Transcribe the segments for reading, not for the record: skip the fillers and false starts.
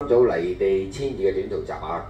組離地千二嘅短途集啊！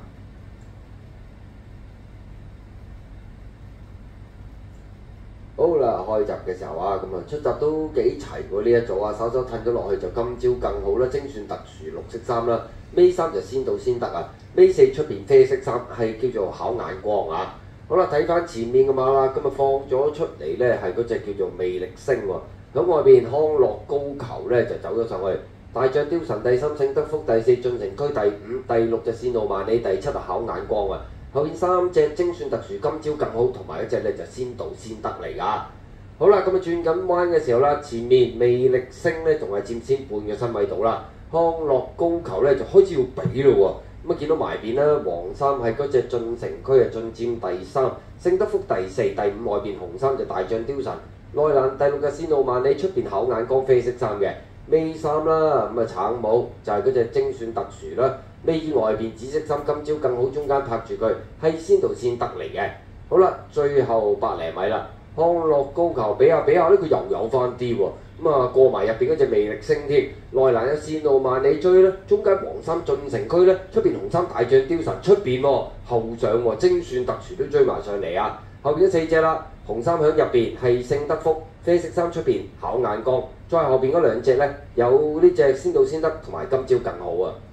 好啦，開集嘅時候啊，咁啊出集都幾齊喎呢一組啊，稍稍褪咗落去就今朝更好啦，精選特殊綠色衫啦，尾衫就先到先得啊，尾四出邊啡色衫係叫做考眼光啊。好啦，睇翻前面嘅馬啦，今日放咗出嚟呢係嗰隻叫做魅力星喎，咁外邊康樂高球呢就走咗上去，大將雕神第三，聖德福第四，進城區第五，第六就線路萬里，第七就考眼光啊。後面三隻精選特殊今朝更好，同埋一隻呢就先到先得嚟㗎。好啦，咁啊轉緊彎嘅時候啦，前面魅力星呢仲係佔先半嘅身位度啦，康樂高球呢就開始要比咯喎。咁啊見到埋邊啦，黃衫係嗰隻進城區啊，進佔第三，聖德福第四，第五外邊紅衫就大將雕神，內欄第六嘅線路萬里，出邊考眼光啡色衫嘅。尾衫啦，咁啊橙帽就係嗰隻精選特殊啦，尾外邊紫色衫今朝更好，中間拍住佢係先到先得嚟嘅。好啦，最後百零米啦，康樂高球比下呢，佢又有翻啲喎，咁啊過埋入邊嗰隻魅力星添，內欄有線路萬里追啦，中間黃衫進城區咧，出邊紅衫大將雕神，出邊後上喎精選特殊都追埋上嚟啊！後邊嗰四隻啦，紅衫響入邊係聖德福，啡色衫出邊考眼光，再後邊嗰兩隻呢，有呢隻先到先得同埋今朝更好啊！